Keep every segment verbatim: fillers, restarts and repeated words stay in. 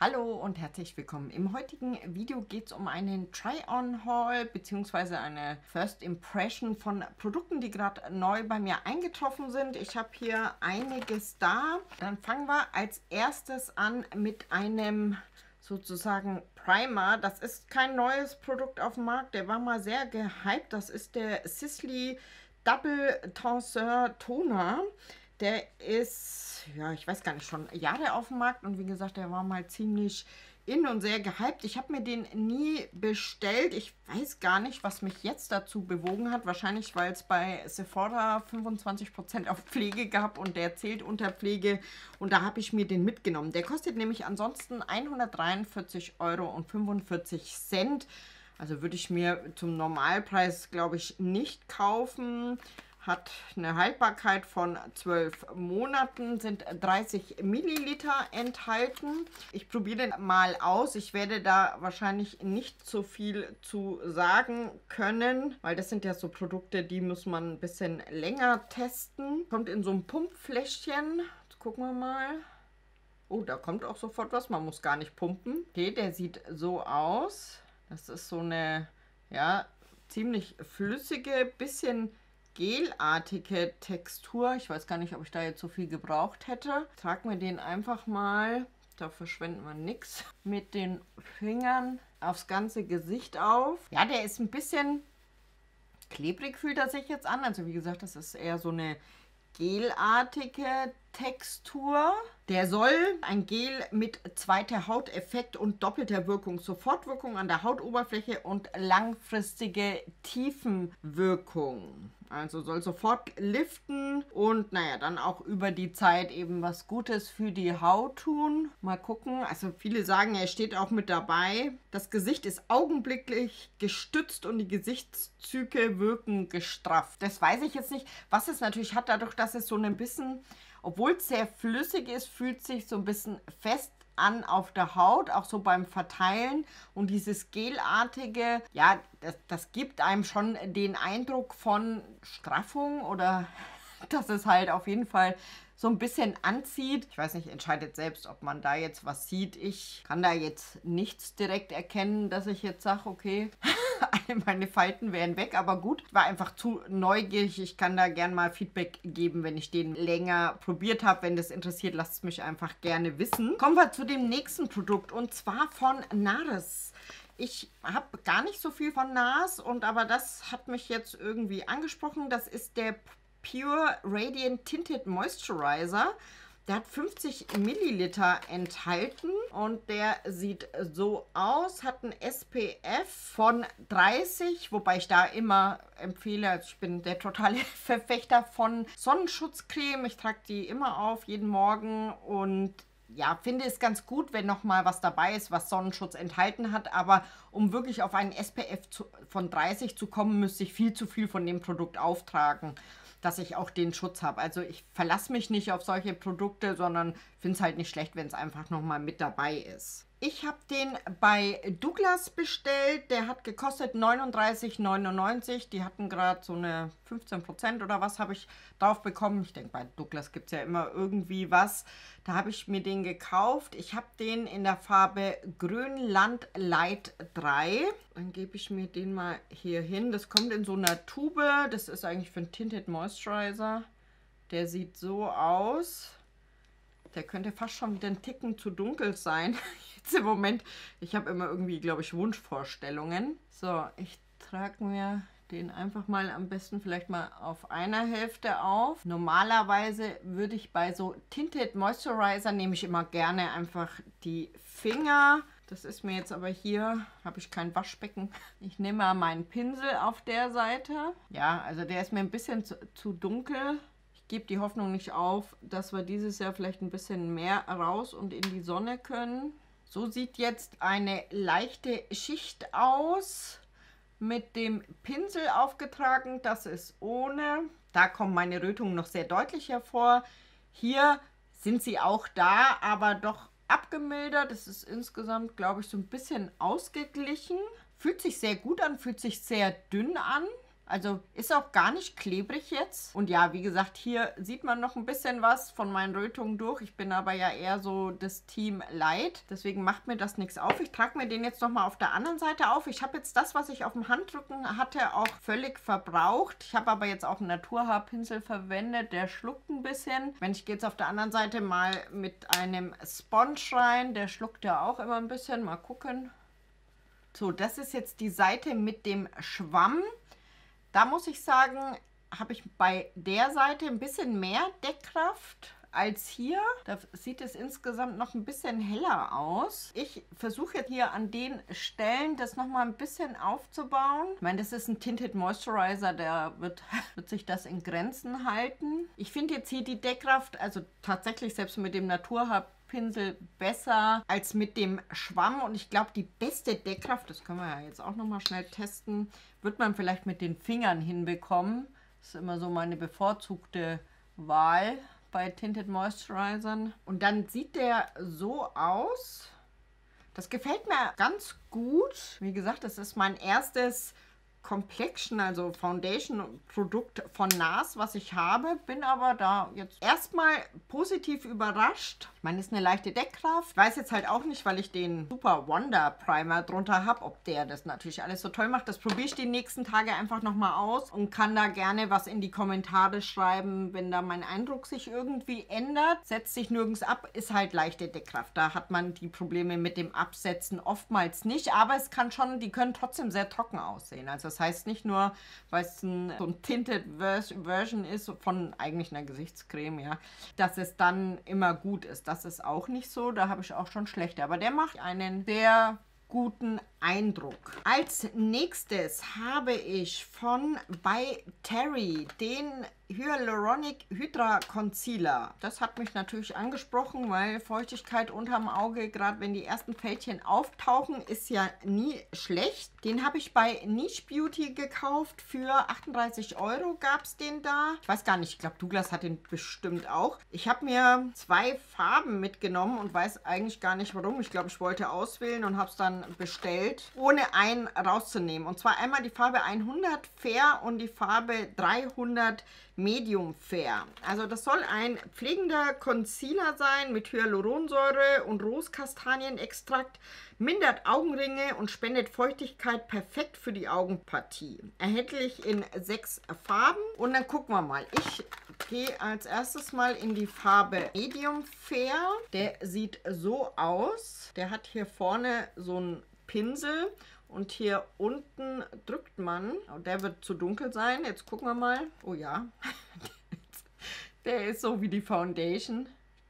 Hallo und herzlich willkommen. Im heutigen Video geht es um einen Try-on-Haul bzw. eine First Impression von Produkten, die gerade neu bei mir eingetroffen sind. Ich habe hier einiges da. Dann fangen wir als erstes an mit einem sozusagen Primer. Das ist kein neues Produkt auf dem Markt, der war mal sehr gehypt. Das ist der Sisley Double Tenseur Toner. Der ist, ja, ich weiß gar nicht, schon Jahre auf dem Markt und wie gesagt, der war mal ziemlich in und sehr gehypt. Ich habe mir den nie bestellt. Ich weiß gar nicht, was mich jetzt dazu bewogen hat. Wahrscheinlich, weil es bei Sephora fünfundzwanzig Prozent auf Pflege gab und der zählt unter Pflege und da habe ich mir den mitgenommen. Der kostet nämlich ansonsten hundertdreiundvierzig Euro fünfundvierzig. Also würde ich mir zum Normalpreis, glaube ich, nicht kaufen. Hat eine Haltbarkeit von zwölf Monaten, sind dreißig Milliliter enthalten. Ich probiere den mal aus. Ich werde da wahrscheinlich nicht so viel zu sagen können, weil das sind ja so Produkte, die muss man ein bisschen länger testen. Kommt in so ein Pumpfläschchen. Jetzt gucken wir mal. Oh, da kommt auch sofort was. Man muss gar nicht pumpen. Okay, der sieht so aus. Das ist so eine, ja, ziemlich flüssige, bisschen gelartige Textur. Ich weiß gar nicht, ob ich da jetzt so viel gebraucht hätte. Tragen wir den einfach mal, da verschwenden wir nichts, mit den Fingern aufs ganze Gesicht auf. Ja, der ist ein bisschen klebrig, fühlt er sich jetzt an. Also wie gesagt, das ist eher so eine gelartige Textur. Der soll ein Gel mit zweiter Hauteffekt und doppelter Wirkung, Sofortwirkung an der Hautoberfläche und langfristige Tiefenwirkung. Also soll sofort liften und naja, dann auch über die Zeit eben was Gutes für die Haut tun. Mal gucken. Also viele sagen, er steht auch mit dabei. Das Gesicht ist augenblicklich gestützt und die Gesichtszüge wirken gestrafft. Das weiß ich jetzt nicht. Was es natürlich hat, dadurch, dass es so ein bisschen, obwohl es sehr flüssig ist, fühlt sich so ein bisschen fest an auf der Haut, auch so beim Verteilen. Und dieses gelartige, ja, das, das gibt einem schon den Eindruck von Straffung oder dass es halt auf jeden Fall so ein bisschen anzieht. Ich weiß nicht, entscheidet selbst, ob man da jetzt was sieht. Ich kann da jetzt nichts direkt erkennen, dass ich jetzt sage, okay, meine Falten wären weg, aber gut. Ich war einfach zu neugierig. Ich kann da gerne mal Feedback geben, wenn ich den länger probiert habe. Wenn das interessiert, lasst es mich einfach gerne wissen. Kommen wir zu dem nächsten Produkt und zwar von NARS. Ich habe gar nicht so viel von NARS und aber das hat mich jetzt irgendwie angesprochen. Das ist der Pure Radiant Tinted Moisturizer. Der hat fünfzig Milliliter enthalten und der sieht so aus, hat ein S P F von dreißig, wobei ich da immer empfehle, also ich bin der totale Verfechter von Sonnenschutzcreme. Ich trage die immer auf, jeden Morgen und ja, finde es ganz gut, wenn noch mal was dabei ist, was Sonnenschutz enthalten hat, aber um wirklich auf einen S P F zu, von dreißig zu kommen, müsste ich viel zu viel von dem Produkt auftragen, dass ich auch den Schutz habe. Also ich verlasse mich nicht auf solche Produkte, sondern finde es halt nicht schlecht, wenn es einfach noch mal mit dabei ist. Ich habe den bei Douglas bestellt. Der hat gekostet neununddreißig neunundneunzig. Die hatten gerade so eine fünfzehn Prozent oder was habe ich drauf bekommen. Ich denke, bei Douglas gibt es ja immer irgendwie was. Da habe ich mir den gekauft. Ich habe den in der Farbe Grönland Light drei. Dann gebe ich mir den mal hier hin. Das kommt in so einer Tube. Das ist eigentlich für einen Tinted Moisturizer. Der sieht so aus. Der könnte fast schon wieder ein Ticken zu dunkel sein. Jetzt im Moment, ich habe immer irgendwie, glaube ich, Wunschvorstellungen. So, ich trage mir den einfach mal am besten vielleicht mal auf einer Hälfte auf. Normalerweise würde ich bei so Tinted Moisturizer, nehme ich immer gerne einfach die Finger. Das ist mir jetzt aber hier, habe ich kein Waschbecken. Ich nehme mal meinen Pinsel auf der Seite. Ja, also der ist mir ein bisschen zu, zu dunkel. Ich gebe die Hoffnung nicht auf, dass wir dieses Jahr vielleicht ein bisschen mehr raus und in die Sonne können. So sieht jetzt eine leichte Schicht aus. Mit dem Pinsel aufgetragen, das ist ohne. Da kommen meine Rötungen noch sehr deutlich hervor. Hier sind sie auch da, aber doch abgemildert. Es ist insgesamt, glaube ich, so ein bisschen ausgeglichen. Fühlt sich sehr gut an, fühlt sich sehr dünn an. Also ist auch gar nicht klebrig jetzt. Und ja, wie gesagt, hier sieht man noch ein bisschen was von meinen Rötungen durch. Ich bin aber ja eher so das Team Light. Deswegen macht mir das nichts auf. Ich trage mir den jetzt nochmal auf der anderen Seite auf. Ich habe jetzt das, was ich auf dem Handrücken hatte, auch völlig verbraucht. Ich habe aber jetzt auch einen Naturhaarpinsel verwendet. Der schluckt ein bisschen. Wenn ich gehe jetzt auf der anderen Seite mal mit einem Sponge rein. Der schluckt ja auch immer ein bisschen. Mal gucken. So, das ist jetzt die Seite mit dem Schwamm. Da muss ich sagen, habe ich bei der Seite ein bisschen mehr Deckkraft als hier. Da sieht es insgesamt noch ein bisschen heller aus. Ich versuche jetzt hier an den Stellen das nochmal ein bisschen aufzubauen. Ich meine, das ist ein Tinted Moisturizer, der wird, wird sich das in Grenzen halten. Ich finde jetzt hier die Deckkraft, also tatsächlich selbst mit dem Naturhaarpinsel besser als mit dem Schwamm. Und ich glaube, die beste Deckkraft, das können wir ja jetzt auch nochmal schnell testen, wird man vielleicht mit den Fingern hinbekommen. Das ist immer so meine bevorzugte Wahl bei Tinted Moisturizern. Und dann sieht der so aus. Das gefällt mir ganz gut. Wie gesagt, das ist mein erstes Complexion, also Foundation-Produkt von N A R S, was ich habe. Bin aber da jetzt erstmal positiv überrascht. Ich meine, es ist eine leichte Deckkraft. Ich weiß jetzt halt auch nicht, weil ich den Super Wonder Primer drunter habe, ob der das natürlich alles so toll macht. Das probiere ich die nächsten Tage einfach nochmal aus und kann da gerne was in die Kommentare schreiben, wenn da mein Eindruck sich irgendwie ändert. Setzt sich nirgends ab, ist halt leichte Deckkraft. Da hat man die Probleme mit dem Absetzen oftmals nicht, aber es kann schon, die können trotzdem sehr trocken aussehen. Also das heißt nicht nur, weil es ein, so ein Tinted Version ist von eigentlich einer Gesichtscreme, ja, dass es dann immer gut ist. Das ist auch nicht so, da habe ich auch schon schlechte. Aber der macht einen sehr guten Eindruck. Als nächstes habe ich von bei Terry den Hyaluronic Hydra Concealer. Das hat mich natürlich angesprochen, weil Feuchtigkeit unterm Auge, gerade wenn die ersten Fältchen auftauchen, ist ja nie schlecht. Den habe ich bei Niche Beauty gekauft. Für achtunddreißig Euro gab es den da. Ich weiß gar nicht, ich glaube Douglas hat den bestimmt auch. Ich habe mir zwei Farben mitgenommen und weiß eigentlich gar nicht warum. Ich glaube, ich wollte auswählen und habe es dann bestellt, ohne einen rauszunehmen. Und zwar einmal die Farbe hundert Fair und die Farbe dreihundert Medium Fair. Also das soll ein pflegender Concealer sein mit Hyaluronsäure und Rostkastanienextrakt, mindert Augenringe und spendet Feuchtigkeit, perfekt für die Augenpartie. Erhältlich in sechs Farben. Und dann gucken wir mal. Ich gehe als erstes mal in die Farbe Medium Fair. Der sieht so aus. Der hat hier vorne so einen Pinsel. Und hier unten drückt man, oh, der wird zu dunkel sein, jetzt gucken wir mal, oh ja, der ist so wie die Foundation.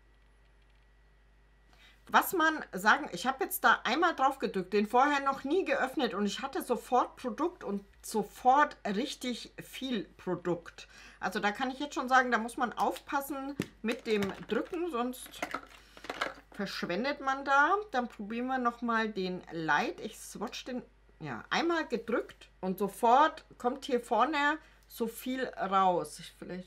Was man sagen, ich habe jetzt da einmal drauf gedrückt, den vorher noch nie geöffnet und ich hatte sofort Produkt und sofort richtig viel Produkt. Also da kann ich jetzt schon sagen, da muss man aufpassen mit dem Drücken, sonst verschwendet man da. Dann probieren wir nochmal den Light. Ich swatch den, ja, einmal gedrückt und sofort kommt hier vorne so viel raus. Ich vielleicht,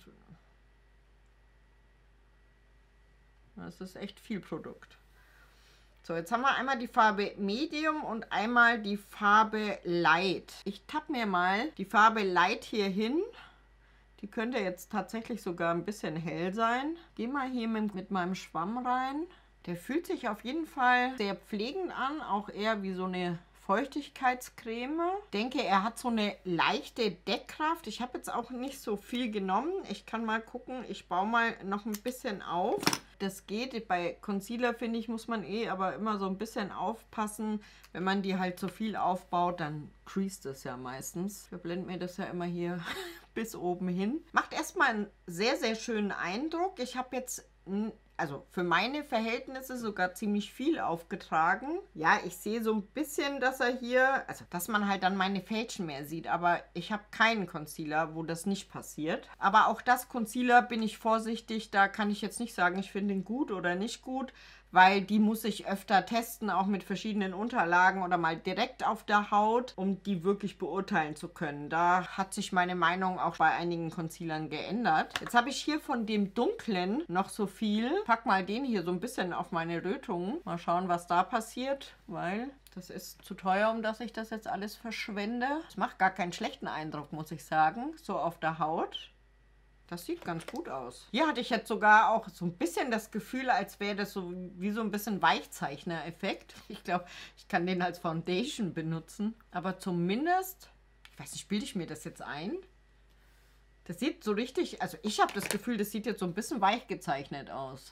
das ist echt viel Produkt. So, jetzt haben wir einmal die Farbe Medium und einmal die Farbe Light. Ich tappe mir mal die Farbe Light hier hin. Die könnte jetzt tatsächlich sogar ein bisschen hell sein. Gehe mal hier mit, mit meinem Schwamm rein. Der fühlt sich auf jeden Fall sehr pflegend an, auch eher wie so eine Feuchtigkeitscreme. Ich denke, er hat so eine leichte Deckkraft. Ich habe jetzt auch nicht so viel genommen. Ich kann mal gucken, ich baue mal noch ein bisschen auf. Das geht. Bei Concealer, finde ich, muss man eh aber immer so ein bisschen aufpassen. Wenn man die halt so viel aufbaut, dann creased es ja meistens. Ich verblende mir das ja immer hier bis oben hin. Macht erstmal einen sehr, sehr schönen Eindruck. Ich habe jetzt, also für meine Verhältnisse, sogar ziemlich viel aufgetragen. Ja, ich sehe so ein bisschen, dass er hier, also dass man halt dann meine Fältchen mehr sieht, aber ich habe keinen Concealer, wo das nicht passiert. Aber auch das Concealer bin ich vorsichtig, da kann ich jetzt nicht sagen, ich finde ihn gut oder nicht gut, weil die muss ich öfter testen, auch mit verschiedenen Unterlagen oder mal direkt auf der Haut, um die wirklich beurteilen zu können. Da hat sich meine Meinung auch bei einigen Concealern geändert. Jetzt habe ich hier von dem dunklen noch so viel. Ich pack mal den hier so ein bisschen auf meine Rötungen. Mal schauen, was da passiert, weil das ist zu teuer, um dass ich das jetzt alles verschwende. Das macht gar keinen schlechten Eindruck, muss ich sagen, so auf der Haut. Das sieht ganz gut aus. Hier hatte ich jetzt sogar auch so ein bisschen das Gefühl, als wäre das so wie so ein bisschen Weichzeichner-Effekt. Ich glaube, ich kann den als Foundation benutzen. Aber zumindest, ich weiß nicht, bilde ich mir das jetzt ein? Das sieht so richtig, also ich habe das Gefühl, das sieht jetzt so ein bisschen weich gezeichnet aus.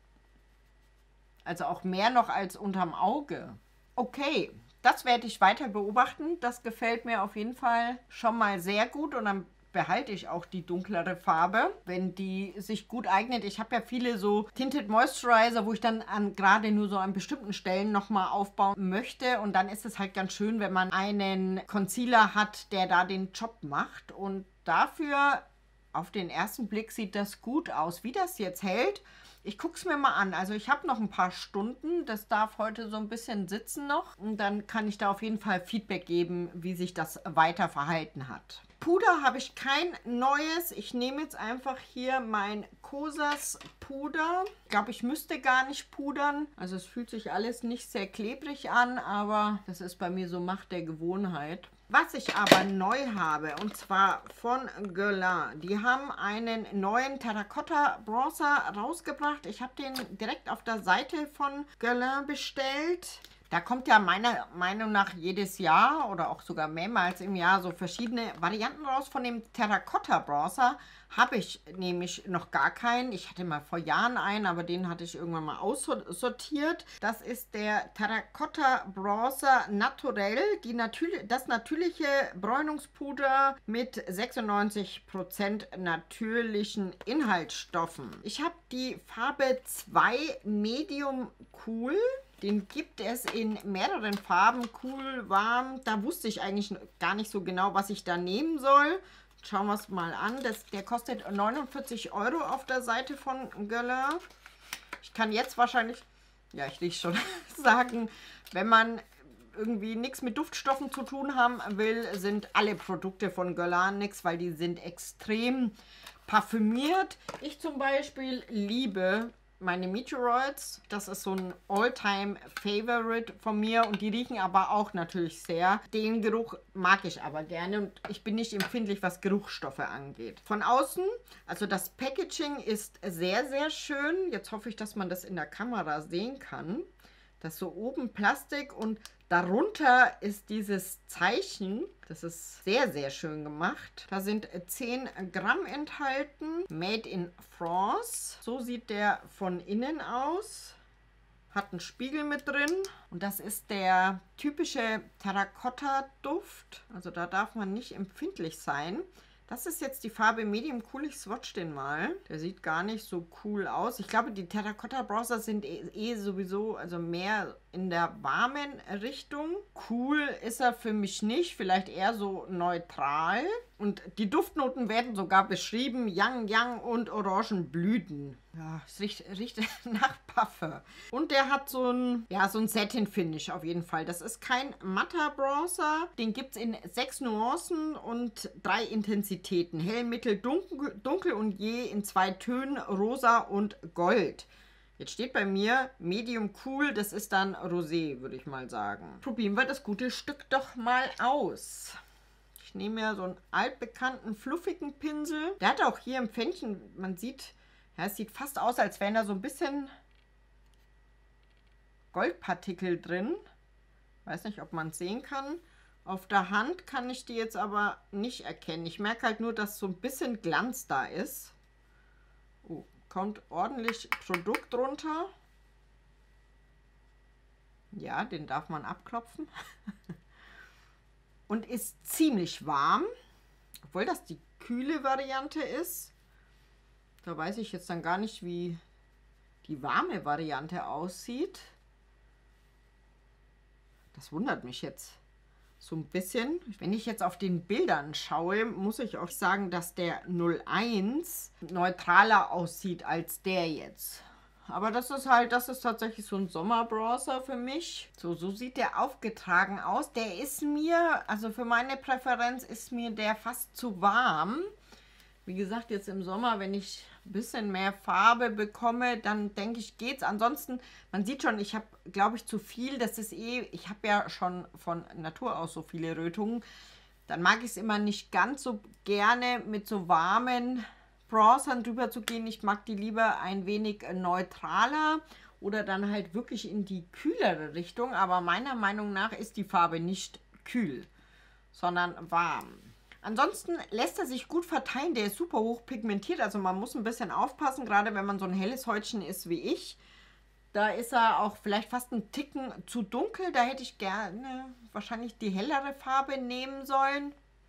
Also auch mehr noch als unterm Auge. Okay, das werde ich weiter beobachten. Das gefällt mir auf jeden Fall schon mal sehr gut und dann behalte ich auch die dunklere Farbe, wenn die sich gut eignet. Ich habe ja viele so Tinted Moisturizer, wo ich dann an gerade nur so an bestimmten Stellen nochmal aufbauen möchte. Und dann ist es halt ganz schön, wenn man einen Concealer hat, der da den Job macht. Und dafür, auf den ersten Blick, sieht das gut aus. Wie das jetzt hält, ich gucke es mir mal an. Also ich habe noch ein paar Stunden. Das darf heute so ein bisschen sitzen noch. Und dann kann ich da auf jeden Fall Feedback geben, wie sich das weiter verhalten hat. Puder habe ich kein neues. Ich nehme jetzt einfach hier mein Kosas Puder. Ich glaube, ich müsste gar nicht pudern. Also es fühlt sich alles nicht sehr klebrig an, aber das ist bei mir so Macht der Gewohnheit. Was ich aber neu habe, und zwar von Guerlain. Die haben einen neuen Terracotta Bronzer rausgebracht. Ich habe den direkt auf der Seite von Guerlain bestellt. Da kommt ja meiner Meinung nach jedes Jahr oder auch sogar mehrmals im Jahr so verschiedene Varianten raus. Von dem Terracotta Bronzer habe ich nämlich noch gar keinen. Ich hatte mal vor Jahren einen, aber den hatte ich irgendwann mal aussortiert. Das ist der Terracotta Bronzer Naturell, die natür das natürliche Bräunungspuder mit sechsundneunzig Prozent natürlichen Inhaltsstoffen. Ich habe die Farbe zwei Medium Cool. Den gibt es in mehreren Farben, cool, warm. Da wusste ich eigentlich gar nicht so genau, was ich da nehmen soll. Schauen wir es mal an. Das, der kostet neunundvierzig Euro auf der Seite von Guerlain. Ich kann jetzt wahrscheinlich, ja, ich rieche schon, sagen, wenn man irgendwie nichts mit Duftstoffen zu tun haben will, sind alle Produkte von Guerlain nichts, weil die sind extrem parfümiert. Ich zum Beispiel liebe meine Meteoroids, das ist so ein All-Time-Favorite von mir und die riechen aber auch natürlich sehr. Den Geruch mag ich aber gerne und ich bin nicht empfindlich, was Geruchsstoffe angeht. Von außen, also das Packaging ist sehr, sehr schön. Jetzt hoffe ich, dass man das in der Kamera sehen kann. Das ist so oben Plastik und darunter ist dieses Zeichen. Das ist sehr, sehr schön gemacht. Da sind zehn Gramm enthalten. Made in France. So sieht der von innen aus. Hat einen Spiegel mit drin. Und das ist der typische Terracotta-Duft. Also da darf man nicht empfindlich sein. Das ist jetzt die Farbe Medium Cool. Ich swatch den mal. Der sieht gar nicht so cool aus. Ich glaube, die Terracotta Bronzer sind eh, eh sowieso also mehr in der warmen Richtung. Cool ist er für mich nicht. Vielleicht eher so neutral. Und die Duftnoten werden sogar beschrieben. Yang Yang und Orangenblüten. Ja, es riecht, riecht nach Parfum. Und der hat so ein, ja, so ein Satin-Finish auf jeden Fall. Das ist kein matter Bronzer. Den gibt es in sechs Nuancen und drei Intensitäten. Hell, mittel, dunkel, dunkel und je in zwei Tönen, rosa und gold. Jetzt steht bei mir Medium Cool. Das ist dann Rosé, würde ich mal sagen. Probieren wir das gute Stück doch mal aus. Ich nehme ja so einen altbekannten, fluffigen Pinsel. Der hat auch hier im Pfännchen, man sieht, ja, es sieht fast aus, als wären da so ein bisschen Goldpartikel drin. Weiß nicht, ob man es sehen kann. Auf der Hand kann ich die jetzt aber nicht erkennen. Ich merke halt nur, dass so ein bisschen Glanz da ist. Oh, kommt ordentlich Produkt drunter. Ja, den darf man abklopfen. Und ist ziemlich warm, obwohl das die kühle Variante ist. Da weiß ich jetzt dann gar nicht, wie die warme Variante aussieht. Das wundert mich jetzt so ein bisschen. Wenn ich jetzt auf den Bildern schaue, muss ich auch sagen, dass der null eins neutraler aussieht als der jetzt. Aber das ist halt, das ist tatsächlich so ein Sommerbronzer für mich. So, so sieht der aufgetragen aus. Der ist mir, also für meine Präferenz ist mir der fast zu warm. Wie gesagt, jetzt im Sommer, wenn ich ein bisschen mehr Farbe bekomme, dann denke ich, geht's. Ansonsten, man sieht schon, ich habe, glaube ich, zu viel. Das ist eh, ich habe ja schon von Natur aus so viele Rötungen. Dann mag ich es immer nicht ganz so gerne mit so warmen Bronzern drüber zu gehen. Ich mag die lieber ein wenig neutraler oder dann halt wirklich in die kühlere Richtung. Aber meiner Meinung nach ist die Farbe nicht kühl, sondern warm. Ansonsten lässt er sich gut verteilen. Der ist super hoch pigmentiert. Also man muss ein bisschen aufpassen, gerade wenn man so ein helles Häutchen ist wie ich. Da ist er auch vielleicht fast einen Ticken zu dunkel. Da hätte ich gerne wahrscheinlich die hellere Farbe nehmen sollen.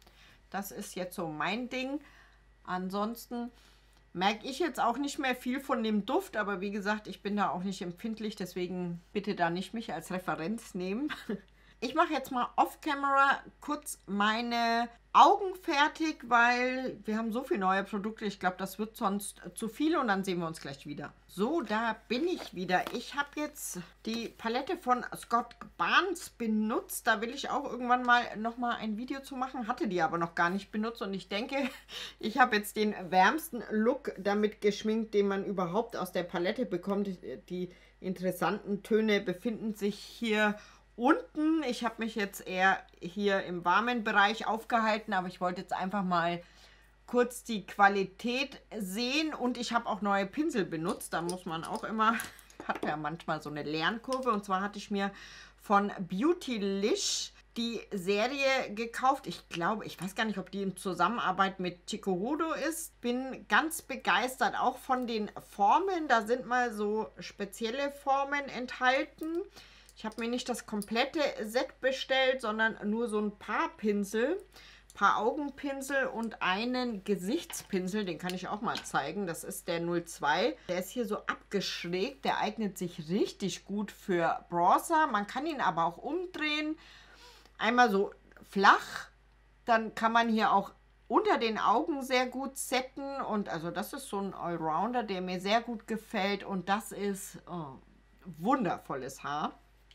Das ist jetzt so mein Ding. Ansonsten merke ich jetzt auch nicht mehr viel von dem Duft. Aber wie gesagt, ich bin da auch nicht empfindlich. Deswegen bitte da nicht mich als Referenz nehmen. Ich mache jetzt mal off-camera kurz meine Augen fertig, weil wir haben so viele neue Produkte. Ich glaube, das wird sonst zu viel und dann sehen wir uns gleich wieder. So, da bin ich wieder. Ich habe jetzt die Palette von Scott Barnes benutzt. Da will ich auch irgendwann mal nochmal ein Video zu machen. Hatte die aber noch gar nicht benutzt und ich denke, ich habe jetzt den wärmsten Look damit geschminkt, den man überhaupt aus der Palette bekommt. Die interessanten Töne befinden sich hier unten. Ich habe mich jetzt eher hier im warmen Bereich aufgehalten, aber ich wollte jetzt einfach mal kurz die Qualität sehen und ich habe auch neue Pinsel benutzt. Da muss man auch immer, hat ja manchmal so eine Lernkurve, und zwar hatte ich mir von Beautylish die Serie gekauft. Ich glaube, ich weiß gar nicht, ob die in Zusammenarbeit mit Chikuhodo ist. Bin ganz begeistert auch von den Formen. Da sind mal so spezielle Formen enthalten. Ich habe mir nicht das komplette Set bestellt, sondern nur so ein paar Pinsel, ein paar Augenpinsel und einen Gesichtspinsel. Den kann ich auch mal zeigen. Das ist der null zwei. Der ist hier so abgeschrägt. Der eignet sich richtig gut für Bronzer. Man kann ihn aber auch umdrehen. Einmal so flach. Dann kann man hier auch unter den Augen sehr gut setten. Und also das ist so ein Allrounder, der mir sehr gut gefällt. Und das ist oh, wundervolles Haar.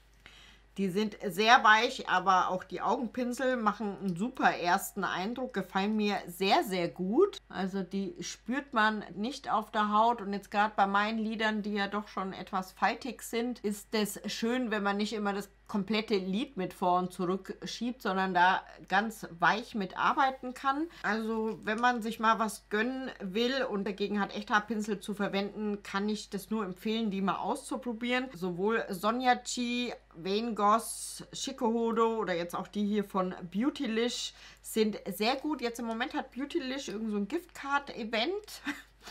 Die sind sehr weich, aber auch die Augenpinsel machen einen super ersten Eindruck, gefallen mir sehr, sehr gut. Also die spürt man nicht auf der Haut und jetzt gerade bei meinen Lidern, die ja doch schon etwas faltig sind, ist es schön, wenn man nicht immer das komplette Lid mit vor und zurück schiebt, sondern da ganz weich mit arbeiten kann. Also wenn man sich mal was gönnen will und dagegen hat, Echthaarpinsel zu verwenden, kann ich das nur empfehlen, die mal auszuprobieren. Sowohl Sonja-Chi, Van Gogh, Chikuhodo oder jetzt auch die hier von Beautylish sind sehr gut. Jetzt im Moment hat Beautylish irgend so ein Giftcard-Event.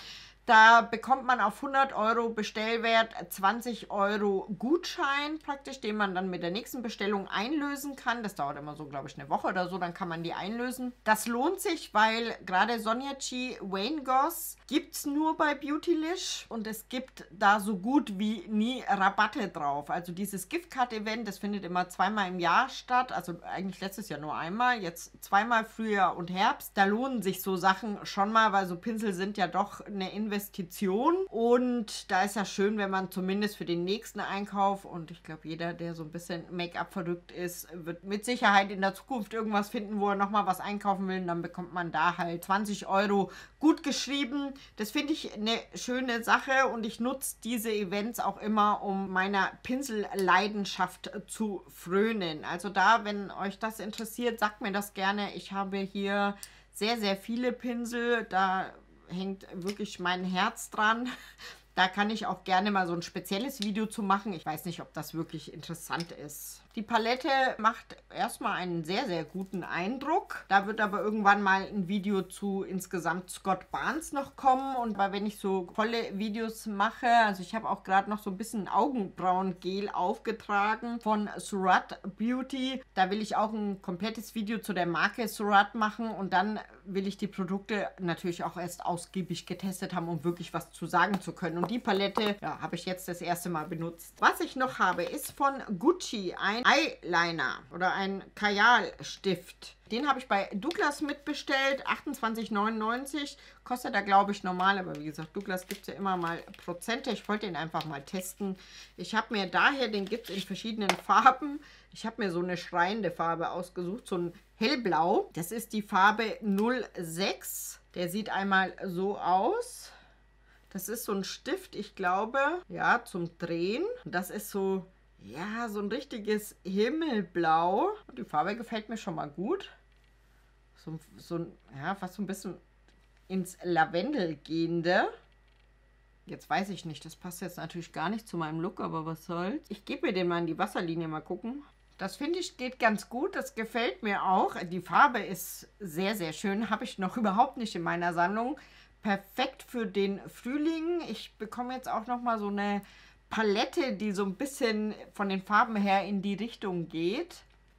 Da bekommt man auf hundert Euro Bestellwert zwanzig Euro Gutschein praktisch, den man dann mit der nächsten Bestellung einlösen kann. Das dauert immer so, glaube ich, eine Woche oder so, dann kann man die einlösen. Das lohnt sich, weil gerade Sonja-Chi, Van Gogh gibt es nur bei Beautylish und es gibt da so gut wie nie Rabatte drauf. Also dieses Giftcard-Event, das findet immer zweimal im Jahr statt, also eigentlich letztes Jahr nur einmal, jetzt zweimal Frühjahr und Herbst. Da lohnen sich so Sachen schon mal, weil so Pinsel sind ja doch eine Investition. Investition und da ist ja schön, wenn man zumindest für den nächsten Einkauf, und ich glaube, jeder, der so ein bisschen Make-up verrückt ist, wird mit Sicherheit in der Zukunft irgendwas finden, wo er nochmal was einkaufen will, und dann bekommt man da halt zwanzig Euro gut geschrieben. Das finde ich eine schöne Sache und ich nutze diese Events auch immer, um meiner Pinselleidenschaft zu frönen. Also da, wenn euch das interessiert, sagt mir das gerne. Ich habe hier sehr, sehr viele Pinsel, da hängt wirklich mein Herz dran. Da kann ich auch gerne mal so ein spezielles Video zu machen. Ich weiß nicht, ob das wirklich interessant ist. Die Palette macht erstmal einen sehr, sehr guten Eindruck. Da wird aber irgendwann mal ein Video zu insgesamt Scott Barnes noch kommen. Und weil wenn ich so volle Videos mache, also ich habe auch gerade noch so ein bisschen Augenbrauengel aufgetragen von Surratt Beauty. Da will ich auch ein komplettes Video zu der Marke Surratt machen. Und dann will ich die Produkte natürlich auch erst ausgiebig getestet haben, um wirklich was zu sagen zu können. Und die Palette, ja, habe ich jetzt das erste Mal benutzt. Was ich noch habe, ist von Gucci ein Eyeliner oder ein Kajalstift. Den habe ich bei Douglas mitbestellt, achtundzwanzig neunundneunzig. Kostet da, glaube ich, normal, aber wie gesagt, Douglas gibt es ja immer mal Prozente. Ich wollte den einfach mal testen. Ich habe mir daher, den gibt es in verschiedenen Farben. Ich habe mir so eine schreiende Farbe ausgesucht, so ein hellblau. Das ist die Farbe null sechs. Der sieht einmal so aus. Das ist so ein Stift, ich glaube, ja, zum Drehen. Das ist so, ja, so ein richtiges Himmelblau. Die Farbe gefällt mir schon mal gut. So, so ja, fast so ein bisschen ins Lavendel gehende. Jetzt weiß ich nicht, das passt jetzt natürlich gar nicht zu meinem Look, aber was soll's. Ich gebe mir den mal in die Wasserlinie, mal gucken. Das finde ich geht ganz gut, das gefällt mir auch. Die Farbe ist sehr, sehr schön, habe ich noch überhaupt nicht in meiner Sammlung. Perfekt für den Frühling. Ich bekomme jetzt auch noch mal so eine Palette, die so ein bisschen von den Farben her in die Richtung geht.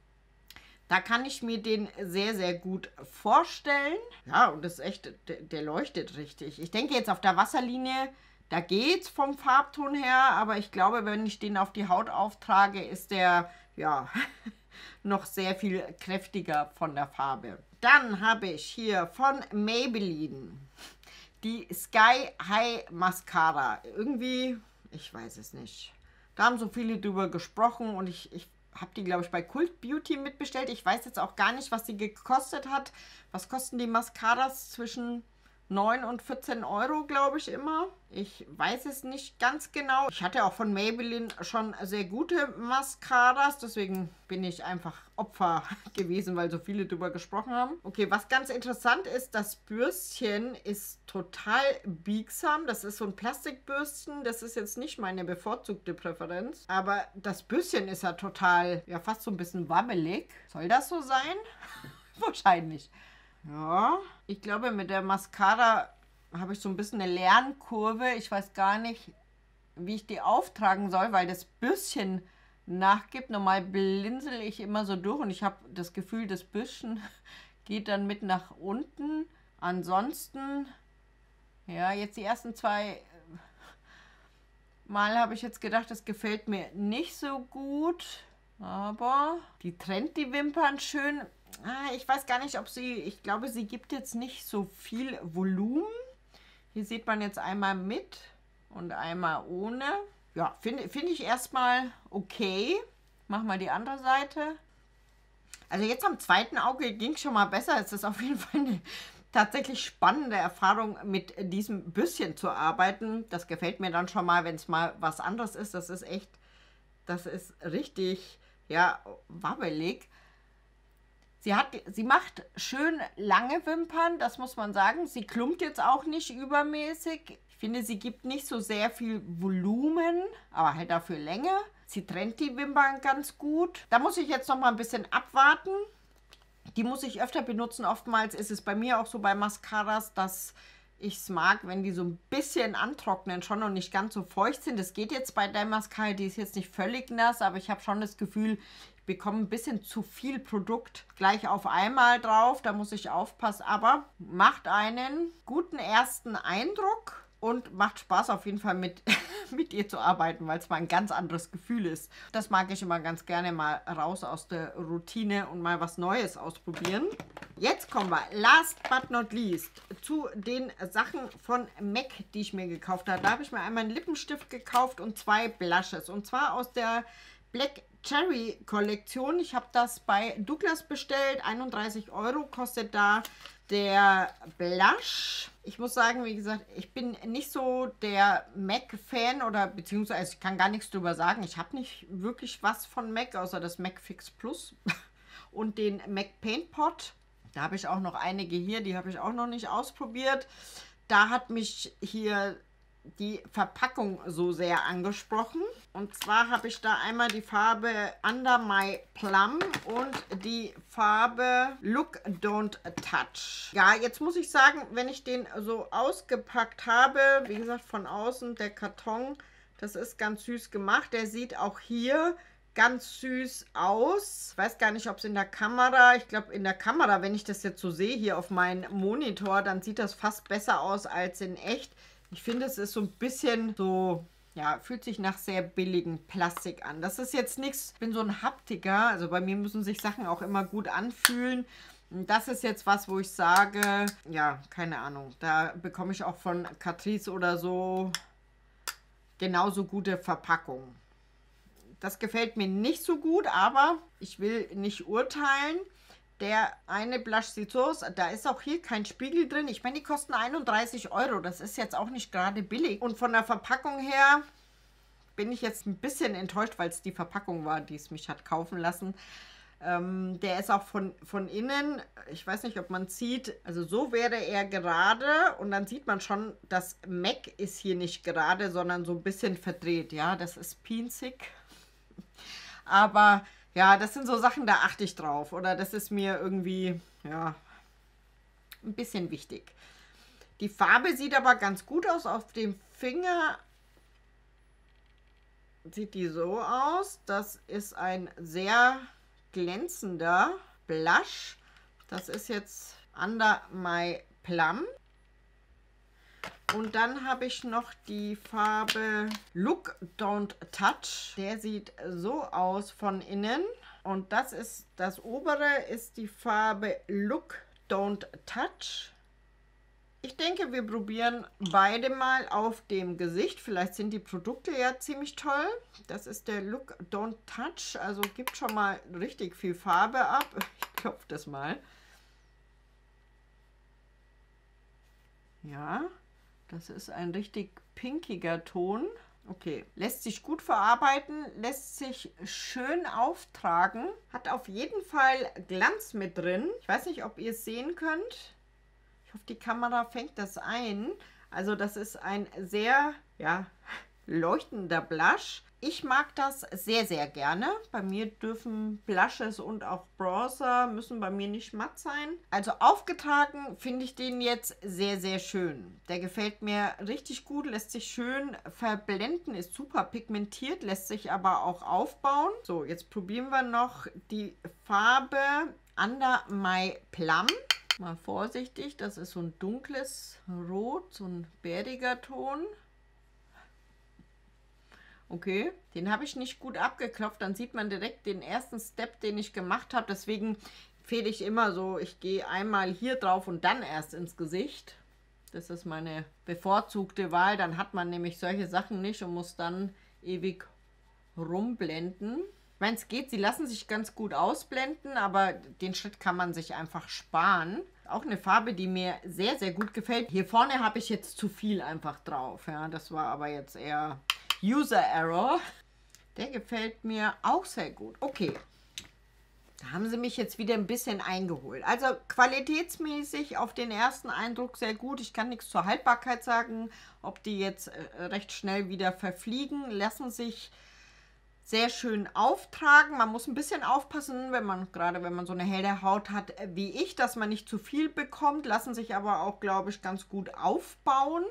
Da kann ich mir den sehr, sehr gut vorstellen. Ja, und das ist echt, der, der leuchtet richtig. Ich denke jetzt auf der Wasserlinie, da geht's vom Farbton her, aber ich glaube, wenn ich den auf die Haut auftrage, ist der, ja, noch sehr viel kräftiger von der Farbe. Dann habe ich hier von Maybelline die Sky High Mascara. Irgendwie, ich weiß es nicht. Da haben so viele drüber gesprochen und ich, ich habe die, glaube ich, bei Cult Beauty mitbestellt. Ich weiß jetzt auch gar nicht, was sie gekostet hat. Was kosten die Mascaras? Zwischen neun und vierzehn Euro, glaube ich immer. Ich weiß es nicht ganz genau. Ich hatte auch von Maybelline schon sehr gute Mascaras, deswegen bin ich einfach Opfer gewesen, weil so viele drüber gesprochen haben. Okay, was ganz interessant ist, das Bürstchen ist total biegsam. Das ist so ein Plastikbürstchen. Das ist jetzt nicht meine bevorzugte Präferenz, aber das Bürstchen ist ja total, ja fast so ein bisschen wabbelig. Soll das so sein? Wahrscheinlich. Ja, ich glaube, mit der Mascara habe ich so ein bisschen eine Lernkurve. Ich weiß gar nicht, wie ich die auftragen soll, weil das Bürstchen nachgibt. Normal blinzel ich immer so durch und ich habe das Gefühl, das Bürstchen geht dann mit nach unten. Ansonsten, ja, jetzt die ersten zwei Mal habe ich jetzt gedacht, das gefällt mir nicht so gut. Aber die trennt die Wimpern schön. Ah, ich weiß gar nicht, ob sie, ich glaube, sie gibt jetzt nicht so viel Volumen. Hier sieht man jetzt einmal mit und einmal ohne. Ja, finde find ich erstmal okay. Mach mal die andere Seite. Also jetzt am zweiten Auge ging es schon mal besser. Es ist auf jeden Fall eine tatsächlich spannende Erfahrung, mit diesem Bürstchen zu arbeiten. Das gefällt mir dann schon mal, wenn es mal was anderes ist. Das ist echt, das ist richtig, ja, wabbelig. Sie, hat, sie macht schön lange Wimpern, das muss man sagen. Sie klumpt jetzt auch nicht übermäßig. Ich finde, sie gibt nicht so sehr viel Volumen, aber halt dafür Länge. Sie trennt die Wimpern ganz gut. Da muss ich jetzt noch mal ein bisschen abwarten. Die muss ich öfter benutzen. Oftmals ist es bei mir auch so bei Mascaras, dass ich es mag, wenn die so ein bisschen antrocknen schon und nicht ganz so feucht sind. Das geht jetzt bei der Mascara, die ist jetzt nicht völlig nass, aber ich habe schon das Gefühl, ich bekomme ein bisschen zu viel Produkt gleich auf einmal drauf. Da muss ich aufpassen, aber macht einen guten ersten Eindruck und macht Spaß auf jeden Fall mit, mit ihr zu arbeiten, weil es mal ein ganz anderes Gefühl ist. Das mag ich immer ganz gerne, mal raus aus der Routine und mal was Neues ausprobieren. Jetzt kommen wir, last but not least, zu den Sachen von M A C, die ich mir gekauft habe. Da habe ich mir einmal einen Lippenstift gekauft und zwei Blushes. Und zwar aus der Black Cherry Kollektion. Ich habe das bei Douglas bestellt. einunddreißig Euro kostet da der Blush. Ich muss sagen, wie gesagt, ich bin nicht so der M A C-Fan oder beziehungsweise ich kann gar nichts drüber sagen. Ich habe nicht wirklich was von M A C, außer das M A C Fix Plus und den M A C Paint Pot. Da habe ich auch noch einige hier, die habe ich auch noch nicht ausprobiert. Da hat mich hier die Verpackung so sehr angesprochen. Und zwar habe ich da einmal die Farbe Under My Plum und die Farbe Look Don't Touch. Ja, jetzt muss ich sagen, wenn ich den so ausgepackt habe, wie gesagt, von außen der Karton, das ist ganz süß gemacht. Der sieht auch hier ganz süß aus. Ich weiß gar nicht, ob es in der Kamera, ich glaube in der Kamera, wenn ich das jetzt so sehe hier auf meinem Monitor, dann sieht das fast besser aus als in echt. Ich finde, es ist so ein bisschen so, Ja, fühlt sich nach sehr billigem Plastik an. Das ist jetzt nichts, ich bin so ein Haptiker, also bei mir müssen sich Sachen auch immer gut anfühlen. Das ist jetzt was, wo ich sage, ja, keine Ahnung, da bekomme ich auch von Catrice oder so genauso gute Verpackungen. Das gefällt mir nicht so gut, aber ich will nicht urteilen. Der eine Blush sieht so aus, da ist auch hier kein Spiegel drin. Ich meine, die kosten einunddreißig Euro. Das ist jetzt auch nicht gerade billig. Und von der Verpackung her bin ich jetzt ein bisschen enttäuscht, weil es die Verpackung war, die es mich hat kaufen lassen. Ähm, der ist auch von, von innen, ich weiß nicht, ob man sieht, also so wäre er gerade. Und dann sieht man schon, das M A C ist hier nicht gerade, sondern so ein bisschen verdreht. Ja, das ist pinzig. Aber ja, das sind so Sachen, da achte ich drauf. Oder das ist mir irgendwie, ja, ein bisschen wichtig. Die Farbe sieht aber ganz gut aus. Auf dem Finger sieht die so aus. Das ist ein sehr glänzender Blush. Das ist jetzt Under My Plum. Und dann habe ich noch die Farbe Look Don't Touch. Der sieht so aus von innen. Und das ist, das obere ist die Farbe Look Don't Touch. Ich denke, wir probieren beide mal auf dem Gesicht. Vielleicht sind die Produkte ja ziemlich toll. Das ist der Look Don't Touch. Also gibt schon mal richtig viel Farbe ab. Ich klopfe das mal. Ja. Das ist ein richtig pinkiger Ton. Okay, lässt sich gut verarbeiten, lässt sich schön auftragen. Hat auf jeden Fall Glanz mit drin. Ich weiß nicht, ob ihr es sehen könnt. Ich hoffe, die Kamera fängt das ein. Also das ist ein sehr, ja, leuchtender Blush. Ich mag das sehr, sehr gerne. Bei mir dürfen Blushes und auch Bronzer müssen bei mir nicht matt sein. Also aufgetragen finde ich den jetzt sehr, sehr schön. Der gefällt mir richtig gut, lässt sich schön verblenden, ist super pigmentiert, lässt sich aber auch aufbauen. So, jetzt probieren wir noch die Farbe Under My Plum. Mal vorsichtig, das ist so ein dunkles Rot, so ein bäriger Ton. Okay, den habe ich nicht gut abgeklopft. Dann sieht man direkt den ersten Step, den ich gemacht habe. Deswegen empfehle ich immer so, ich gehe einmal hier drauf und dann erst ins Gesicht. Das ist meine bevorzugte Wahl. Dann hat man nämlich solche Sachen nicht und muss dann ewig rumblenden. Ich meine, es geht, sie lassen sich ganz gut ausblenden, aber den Schritt kann man sich einfach sparen. Auch eine Farbe, die mir sehr, sehr gut gefällt. Hier vorne habe ich jetzt zu viel einfach drauf. Ja, das war aber jetzt eher User Error. Der gefällt mir auch sehr gut. Okay, da haben sie mich jetzt wieder ein bisschen eingeholt. Also qualitätsmäßig auf den ersten Eindruck sehr gut. Ich kann nichts zur Haltbarkeit sagen, ob die jetzt äh, recht schnell wieder verfliegen. Lassen sich sehr schön auftragen. Man muss ein bisschen aufpassen, wenn man gerade wenn man so eine helle Haut hat wie ich, dass man nicht zu viel bekommt. Lassen sich aber auch, glaube ich, ganz gut aufbauen.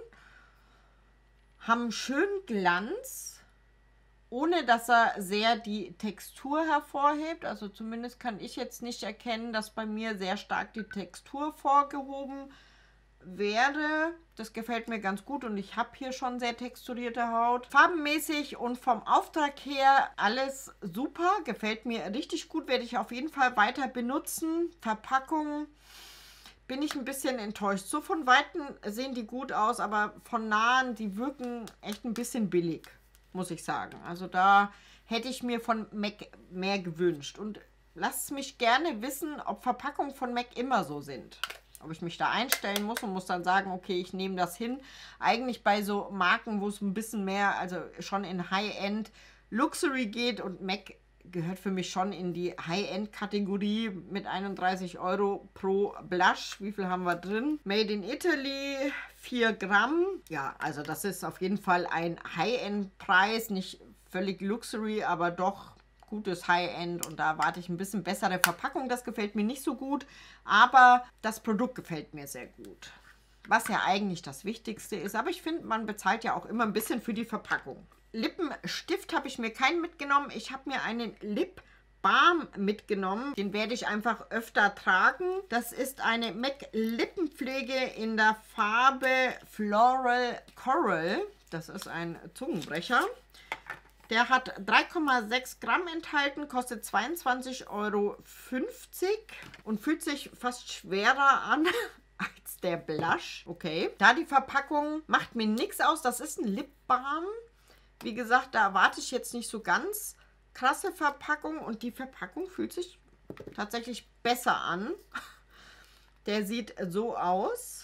Haben schönen Glanz, ohne dass er sehr die Textur hervorhebt. Also zumindest kann ich jetzt nicht erkennen, dass bei mir sehr stark die Textur vorgehoben wäre. Das gefällt mir ganz gut und ich habe hier schon sehr texturierte Haut. Farbenmäßig und vom Auftrag her alles super. Gefällt mir richtig gut, werde ich auf jeden Fall weiter benutzen. Verpackung bin ich ein bisschen enttäuscht. So von Weitem sehen die gut aus, aber von Nahen, die wirken echt ein bisschen billig, muss ich sagen. Also da hätte ich mir von M A C mehr gewünscht. Und lasst mich gerne wissen, ob Verpackungen von M A C immer so sind. Ob ich mich da einstellen muss und muss dann sagen, okay, ich nehme das hin. Eigentlich bei so Marken, wo es ein bisschen mehr, also schon in High-End Luxury geht und M A C gehört für mich schon in die High-End-Kategorie mit einunddreißig Euro pro Blush. Wie viel haben wir drin? Made in Italy, vier Gramm. Ja, also das ist auf jeden Fall ein High-End-Preis. Nicht völlig Luxury, aber doch gutes High-End. Und da erwarte ich ein bisschen bessere Verpackung. Das gefällt mir nicht so gut, aber das Produkt gefällt mir sehr gut. Was ja eigentlich das Wichtigste ist. Aber ich finde, man bezahlt ja auch immer ein bisschen für die Verpackung. Lippenstift habe ich mir keinen mitgenommen. Ich habe mir einen Lip Balm mitgenommen. Den werde ich einfach öfter tragen. Das ist eine M A C Lippenpflege in der Farbe Floral Coral. Das ist ein Zungenbrecher. Der hat drei Komma sechs Gramm enthalten, kostet zweiundzwanzig Euro fünfzig und fühlt sich fast schwerer an als der Blush. Okay. Da die Verpackung macht mir nichts aus. Das ist ein Lipbalm. Wie gesagt, da erwarte ich jetzt nicht so ganz krasse Verpackung. Und die Verpackung fühlt sich tatsächlich besser an. Der sieht so aus.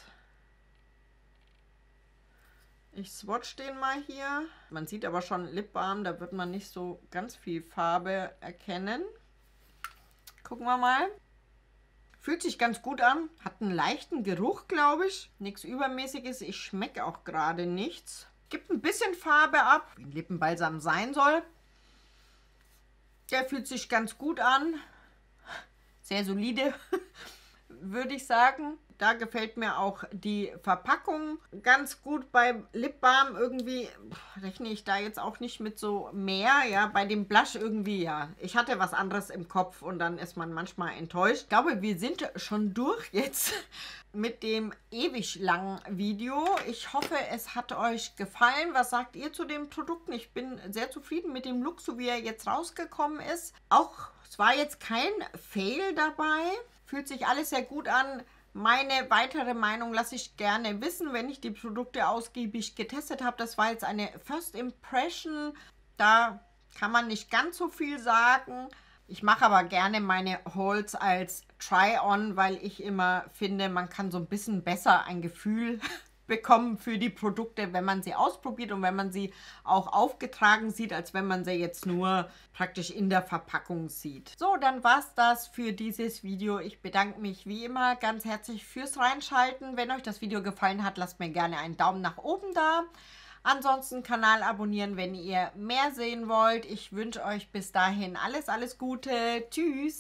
Ich swatch den mal hier. Man sieht aber schon Lipbalm, da wird man nicht so ganz viel Farbe erkennen. Gucken wir mal. Fühlt sich ganz gut an. Hat einen leichten Geruch, glaube ich. Nichts Übermäßiges. Ich schmecke auch gerade nichts. Gibt ein bisschen Farbe ab, wie ein Lippenbalsam sein soll. Der fühlt sich ganz gut an. Sehr solide, würde ich sagen. Da gefällt mir auch die Verpackung ganz gut. Beim Lipbalm irgendwie rechne ich da jetzt auch nicht mit so mehr. Ja, bei dem Blush irgendwie, ja. Ich hatte was anderes im Kopf und dann ist man manchmal enttäuscht. Ich glaube, wir sind schon durch jetzt mit dem ewig langen Video. Ich hoffe, es hat euch gefallen. Was sagt ihr zu den Produkten? Ich bin sehr zufrieden mit dem Look, so wie er jetzt rausgekommen ist. Auch, es war jetzt kein Fail dabei. Fühlt sich alles sehr gut an. Meine weitere Meinung lasse ich gerne wissen, wenn ich die Produkte ausgiebig getestet habe. Das war jetzt eine First Impression. Da kann man nicht ganz so viel sagen. Ich mache aber gerne meine Hauls als Try-On, weil ich immer finde, man kann so ein bisschen besser ein Gefühl bekommen für die Produkte, wenn man sie ausprobiert und wenn man sie auch aufgetragen sieht, als wenn man sie jetzt nur praktisch in der Verpackung sieht. So, dann war es das für dieses Video. Ich bedanke mich wie immer ganz herzlich fürs Reinschalten. Wenn euch das Video gefallen hat, lasst mir gerne einen Daumen nach oben da. Ansonsten Kanal abonnieren, wenn ihr mehr sehen wollt. Ich wünsche euch bis dahin alles, alles Gute. Tschüss!